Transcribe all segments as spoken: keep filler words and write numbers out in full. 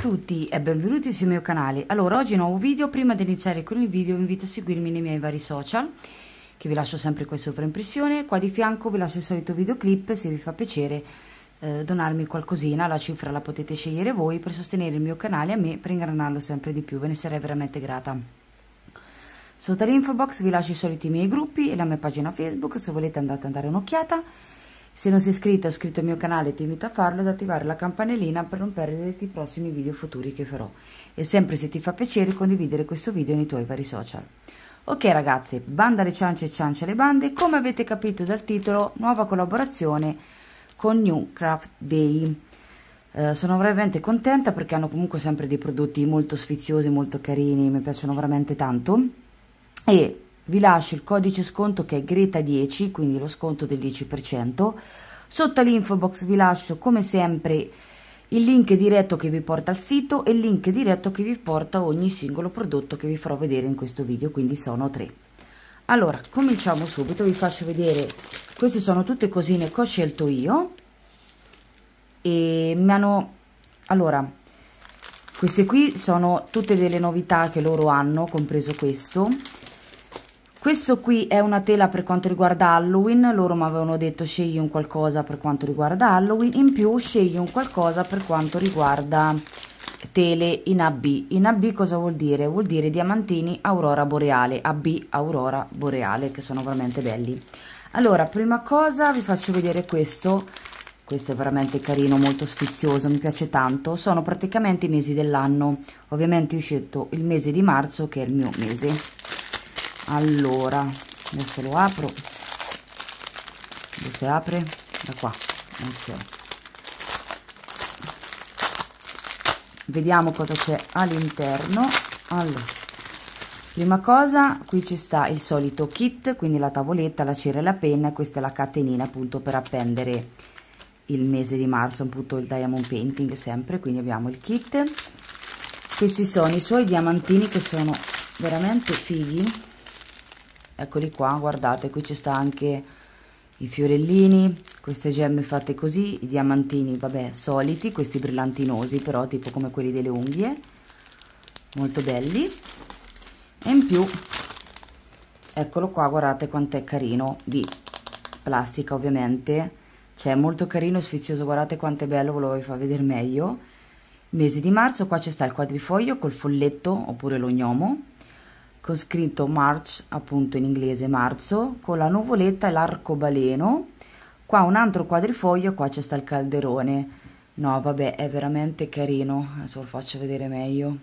tutti e benvenuti sul mio canale. Allora, oggi nuovo video. Prima di iniziare con il video vi invito a seguirmi nei miei vari social, che vi lascio sempre qua sopra in pressione. Qua di fianco vi lascio il solito videoclip, se vi fa piacere eh, donarmi qualcosina, la cifra la potete scegliere voi, per sostenere il mio canale e a me, per ingranarlo sempre di più, ve ne sarei veramente grata. Sotto l'info box vi lascio i soliti miei gruppi e la mia pagina Facebook, se volete andate a dare un'occhiata. Se non sei iscritto o iscritto al mio canale ti invito a farlo ed attivare la campanellina per non perderti i prossimi video futuri che farò. E sempre, se ti fa piacere, condividere questo video nei tuoi vari social. Ok ragazze, banda alle ciance e ciance alle bande. Come avete capito dal titolo, nuova collaborazione con New Craft Day. Eh, sono veramente contenta perché hanno comunque sempre dei prodotti molto sfiziosi, molto carini, mi piacciono veramente tanto. E vi lascio il codice sconto che è Greta dieci, quindi lo sconto del dieci per cento. Sotto l'info box vi lascio come sempre il link diretto che vi porta al sito e il link diretto che vi porta ogni singolo prodotto che vi farò vedere in questo video, quindi sono tre. Allora, cominciamo subito, vi faccio vedere, queste sono tutte cosine che ho scelto io e mi hanno, allora, queste qui sono tutte delle novità che loro hanno, compreso questo. Questo qui è una tela per quanto riguarda Halloween, loro mi avevano detto scegli un qualcosa per quanto riguarda Halloween, in più scegli un qualcosa per quanto riguarda tele in A B. In A B cosa vuol dire? Vuol dire diamantini aurora boreale, A B aurora boreale, che sono veramente belli. Allora, prima cosa vi faccio vedere questo, questo è veramente carino, molto sfizioso, mi piace tanto, sono praticamente i mesi dell'anno, ovviamente ho scelto il mese di marzo che è il mio mese. Allora, adesso lo apro, dove si apre? Da qua, okay. Vediamo cosa c'è all'interno. Allora, prima cosa, qui ci sta il solito kit, quindi la tavoletta, la cera e la penna, e questa è la catenina appunto per appendere il mese di marzo, appunto il diamond painting sempre, quindi abbiamo il kit. Questi sono i suoi diamantini che sono veramente fighi. Eccoli qua, guardate, qui ci sta anche i fiorellini, queste gemme fatte così, i diamantini, vabbè, soliti, questi brillantinosi, però tipo come quelli delle unghie, molto belli. E in più, eccolo qua, guardate quanto è carino, di plastica ovviamente, cioè molto carino, sfizioso, guardate quanto è bello, ve lo voglio far vedere meglio. Mese di marzo, qua ci sta il quadrifoglio col folletto, oppure lo gnomo, con scritto March, appunto in inglese marzo, con la nuvoletta e l'arcobaleno. Qua un altro quadrifoglio, qua c'è sta il calderone. No vabbè, è veramente carino, adesso lo faccio vedere meglio,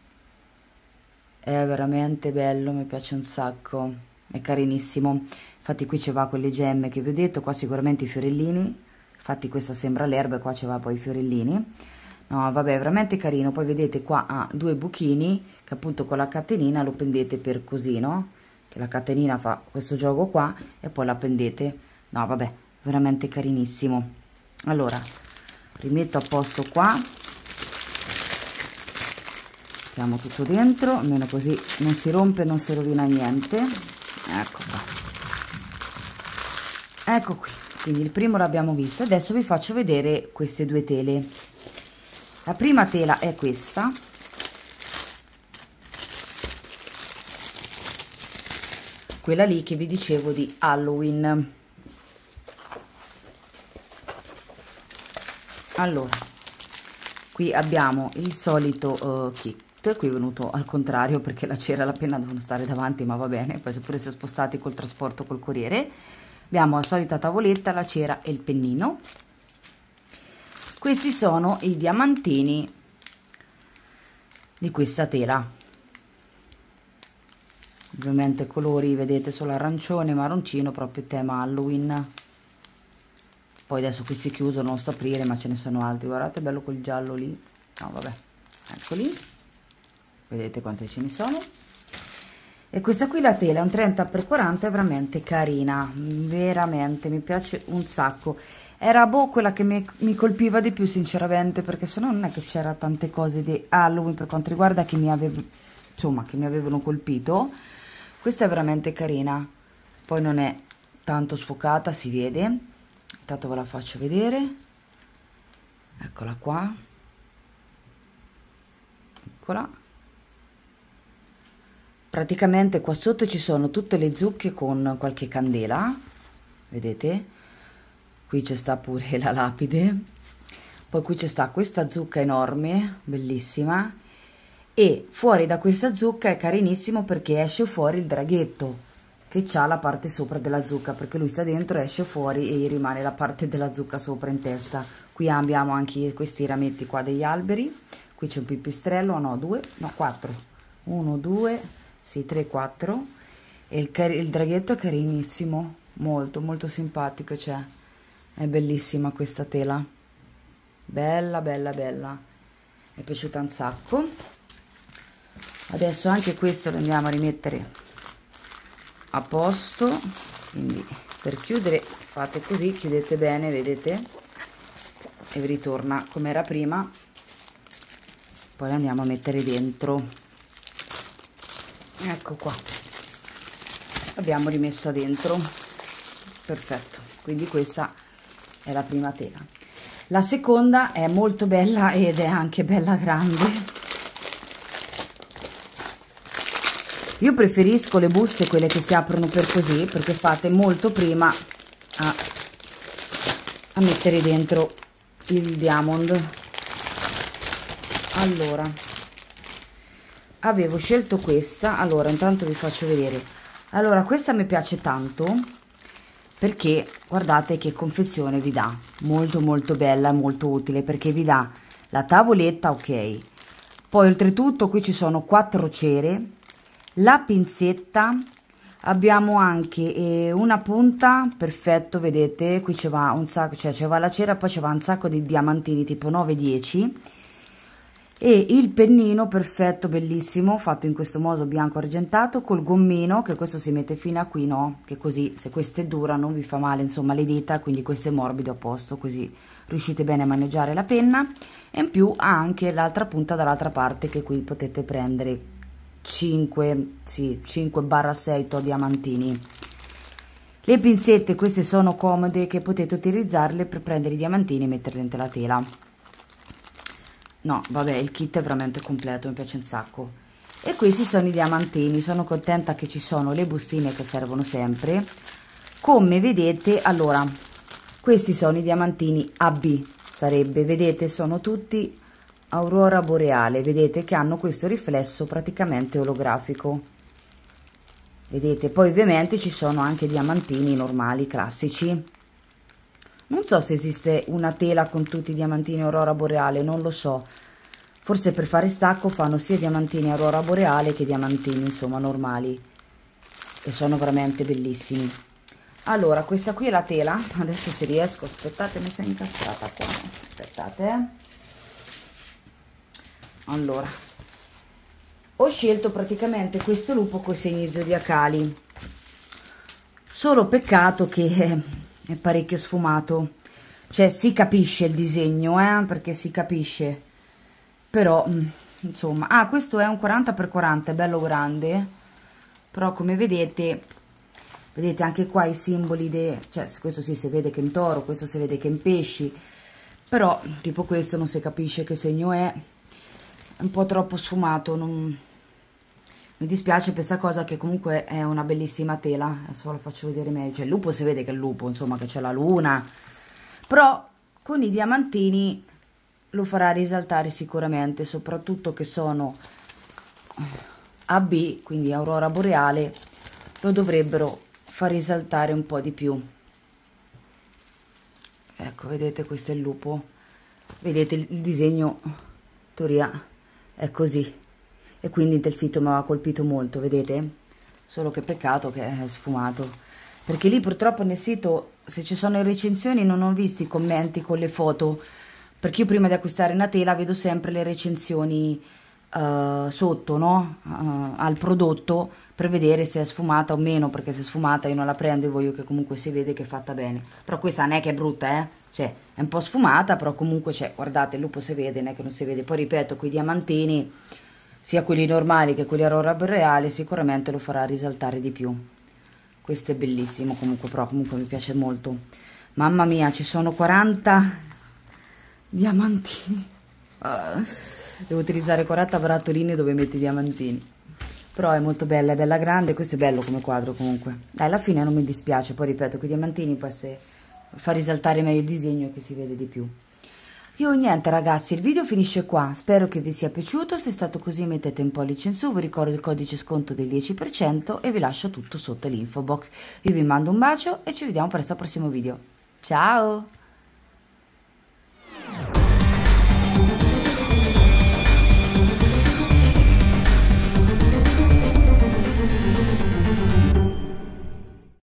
è veramente bello, mi piace un sacco, è carinissimo. Infatti qui ci va quelle gemme che vi ho detto, qua sicuramente i fiorellini, infatti questa sembra l'erba e qua ci va poi i fiorellini. No vabbè, è veramente carino. Poi vedete qua ha due buchini che appunto con la catenina lo pendete per così, no? Che la catenina fa questo gioco qua e poi la pendete. No vabbè, veramente carinissimo. Allora, rimetto a posto qua, mettiamo tutto dentro, almeno così non si rompe, non si rovina niente. Ecco qua, ecco qui, quindi il primo l'abbiamo visto. Adesso vi faccio vedere queste due tele. La prima tela è questa, quella lì che vi dicevo di Halloween. Allora, qui abbiamo il solito uh, kit, qui è venuto al contrario perché la cera e la penna devono stare davanti, ma va bene, poi se pure si è spostati col trasporto col corriere. Abbiamo la solita tavoletta, la cera e il pennino. Questi sono i diamantini di questa tela, ovviamente colori, vedete, solo arancione, marroncino, proprio tema Halloween. Poi adesso questi chiudo, non sto a aprire, ma ce ne sono altri, guardate, bello quel giallo lì, no vabbè, eccoli, vedete quante ce ne sono. E questa qui, la tela, è un trenta per quaranta, è veramente carina, veramente, mi piace un sacco. Era boh quella che mi, mi colpiva di più sinceramente, perché se no non è che c'era tante cose di Halloween per quanto riguarda che mi avevo, insomma, che mi avevano colpito. Questa è veramente carina, poi non è tanto sfocata, si vede. Intanto ve la faccio vedere, eccola qua, eccola. Praticamente qua sotto ci sono tutte le zucche con qualche candela, vedete? Qui c'è sta pure la lapide, poi qui c'è sta questa zucca enorme, bellissima, e fuori da questa zucca è carinissimo perché esce fuori il draghetto che c'ha la parte sopra della zucca, perché lui sta dentro, esce fuori e gli rimane la parte della zucca sopra in testa. Qui abbiamo anche questi rametti qua degli alberi, qui c'è un pipistrello, no, due, no, quattro, uno, due, sì, tre, quattro, e il, il draghetto è carinissimo, molto, molto simpatico, cioè, è bellissima questa tela, bella, bella, bella, mi è piaciuta un sacco. Adesso anche questo lo andiamo a rimettere a posto, quindi per chiudere fate così, chiudete bene, vedete, e vi ritorna come era prima. Poi andiamo a mettere dentro, ecco qua, l'abbiamo rimessa dentro, perfetto. Quindi questa è la prima tela. La seconda è molto bella ed è anche bella grande. Io preferisco le buste, quelle che si aprono per così, perché fate molto prima a, a mettere dentro il diamond. Allora, avevo scelto questa. Allora, intanto vi faccio vedere. Allora, questa mi piace tanto perché guardate che confezione vi dà, molto molto bella, molto utile, perché vi dà la tavoletta, ok, poi oltretutto qui ci sono quattro cere, la pinzetta, abbiamo anche eh, una punta, perfetto, vedete, qui ci va un sacco, cioè ci va la cera, poi ci va un sacco di diamantini tipo nove dieci, e il pennino perfetto, bellissimo, fatto in questo modo bianco argentato, col gommino, che questo si mette fino a qui, no? Che così, se questo è dura, non vi fa male, insomma, le dita, quindi questo è morbido a posto, così riuscite bene a maneggiare la penna, e in più ha anche l'altra punta dall'altra parte, che qui potete prendere cinque, sì, cinque sei diamantini. Le pinzette, queste sono comode, che potete utilizzarle per prendere i diamantini e metterli dentro la tela. No, vabbè, il kit è veramente completo, mi piace un sacco. E questi sono i diamantini, sono contenta che ci sono le bustine che servono sempre. Come vedete, allora, questi sono i diamantini A B, sarebbe, vedete, sono tutti aurora boreale, vedete che hanno questo riflesso praticamente olografico, vedete. Poi ovviamente ci sono anche diamantini normali, classici. Non so se esiste una tela con tutti i diamantini aurora boreale, non lo so, forse per fare stacco fanno sia diamantini aurora boreale che diamantini insomma normali, e sono veramente bellissimi. Allora, questa qui è la tela, adesso se riesco, aspettate, mi si è incastrata qua, aspettate, eh. Allora, ho scelto praticamente questo lupo con i segni zodiacali, solo peccato che è parecchio sfumato, cioè si capisce il disegno, eh, perché si capisce, però insomma, ah, questo è un quaranta per quaranta, è bello grande, però come vedete, vedete anche qua i simboli, de, cioè questo sì si vede che è in toro, questo si vede che è in pesci, però tipo questo non si capisce che segno è, è un po' troppo sfumato, non... mi dispiace per questa cosa, che comunque è una bellissima tela. Adesso la faccio vedere meglio, cioè il lupo si vede che è il lupo, insomma, che c'è la luna, però con i diamantini lo farà risaltare sicuramente, soprattutto che sono A B, quindi aurora boreale, lo dovrebbero far risaltare un po' di più. Ecco, vedete, questo è il lupo, vedete il, il disegno, in teoria è così, e quindi del sito mi aveva colpito molto, vedete? Solo che peccato che è sfumato, perché lì purtroppo nel sito, se ci sono le recensioni, non ho visto i commenti con le foto, perché io prima di acquistare una tela vedo sempre le recensioni uh, sotto, no? Uh, al prodotto, per vedere se è sfumata o meno, perché se è sfumata io non la prendo e voglio che comunque si vede che è fatta bene. Però questa non è che è brutta, eh? Cioè è un po' sfumata, però comunque c'è, guardate, il lupo si vede, non è che non si vede. Poi ripeto, quei diamantini, sia quelli normali che quelli aurora boreale, sicuramente lo farà risaltare di più. Questo è bellissimo comunque, però comunque mi piace molto. Mamma mia, ci sono quaranta diamantini. Uh, devo utilizzare quaranta barattolini dove metti i diamantini. Però è molto bella, è bella grande, questo è bello come quadro comunque. Dai, alla fine non mi dispiace, poi ripeto, con i diamantini poi se fa risaltare meglio il disegno che si vede di più. Io niente ragazzi, il video finisce qua, spero che vi sia piaciuto, se è stato così mettete un pollice in su, vi ricordo il codice sconto del dieci per cento e vi lascio tutto sotto l'info box. Io vi mando un bacio e ci vediamo presto al prossimo video. Ciao!